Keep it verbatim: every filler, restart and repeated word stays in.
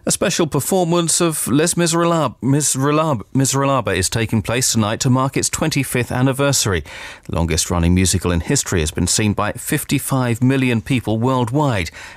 A special performance of Les Miserables, Miserables, Miserables is taking place tonight to mark its twenty-fifth anniversary. The longest-running musical in history has been seen by fifty-five million people worldwide